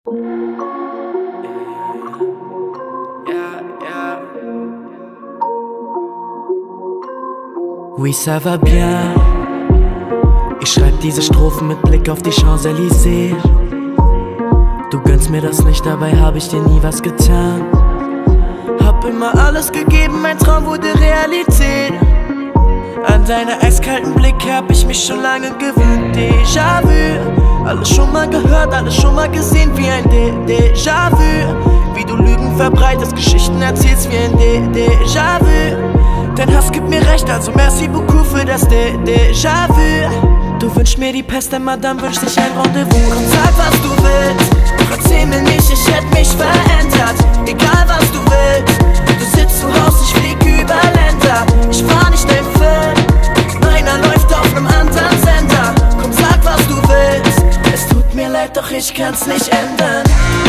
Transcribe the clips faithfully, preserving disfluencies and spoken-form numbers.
Oui, ça va bien. Ich schreib diese Strophen mit Blick auf die Champs-Élysées. Du gönnst mir das nicht, dabei hab ich dir nie was getan. Hab immer alles gegeben, mein Traum wurde Realität. An deiner eiskalten Blick hab ich mich schon lange gewöhnt. Déjà-vu, alles schon mal gehört, alles schon mal gesehen wie ein Déjà-vu. Wie du Lügen verbreitest, Geschichten erzählst wie ein Déjà-vu. Dein Hass gibt mir recht, also merci beaucoup für das Déjà-vu. Du wünschst mir die Pest, denn Madame wünscht sich ein Rendezvous. Komm, sag, was du willst, doch erzähl mir nicht, ich hätte mich verändert. Egal, was du willst, du sitzt zu Hause, ich flieg über Länder. Ich fahr nicht dein Film, meiner läuft auf nem anderen Sender. Komm, sag, was du willst, es tut mir leid, doch ich kann's nicht ändern.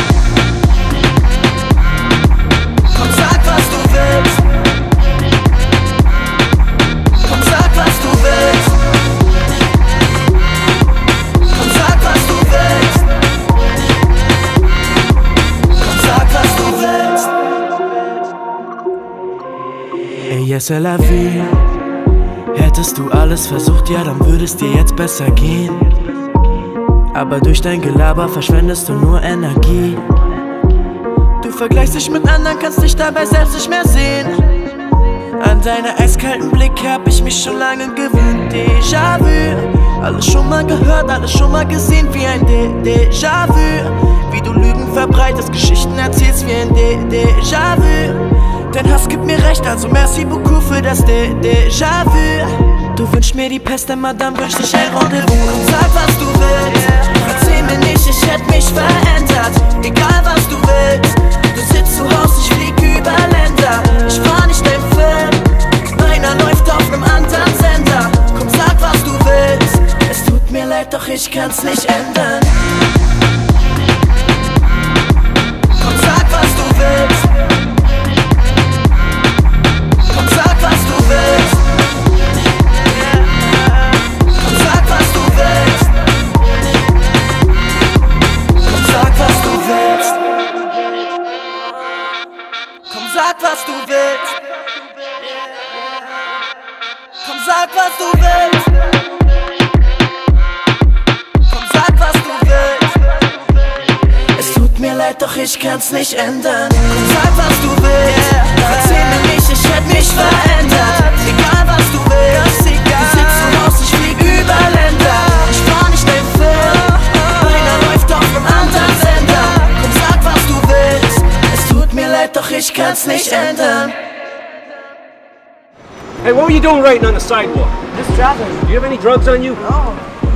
Komm, sag, was du willst. Komm, sag, was du willst. Komm, sag, was du willst. Komm, sag, was du willst. Ey, c'est la vie. Hättest du alles versucht, ja, dann würde es dir jetzt besser gehen. Aber durch dein Gelaber verschwendest du nur Energie. Du vergleichst dich mit anderen, kannst dich dabei selbst nicht mehr sehen. An deiner eiskalten Blick hab ich mich schon lange gewöhnt. Déjà-vu, alles schon mal gehört, alles schon mal gesehen wie ein Déjà-vu. Wie du Lügen verbreitest, Geschichten erzählst wie ein Déjà-vu. Dein Hass gibt mir recht, also merci beaucoup für das Déjà-vu. Du wünschst mir die Pest, denn Madame wünscht sich ein Rendezvous. Komm, sag, was du willst, erzähl mir nicht, ich hätte mich verändert. Egal, was du willst, du sitzt zu Hause, ich flieg über Länder. Ich fahr nicht dein Film, meiner läuft auf nem anderen Sender. Komm, sag, was du willst, es tut mir leid, doch ich kann's nicht ändern. Komm, sag, was du willst. Komm, sag, was du willst. Komm, sag, was du willst. Komm, sag, was du willst. Komm, sag, was du willst. Komm, sag, was du willst. Komm, sag, was du willst. Es tut mir leid, doch ich kann's nicht ändern. Komm, sag, was du willst. Doch erzähl mir nicht, ich hätte mich verändert. Egal, was du willst. Du sitzt zu Hause, ich flieg über Länder. Ich fahr nicht dein Film, meiner läuft auf nem anderen Sender. Komm, sag, was du willst. Es tut mir leid, doch ich kann's nicht ändern. Hey, what were you doing writing on the sidewalk? Just traveling. Do you have any drugs on you? No.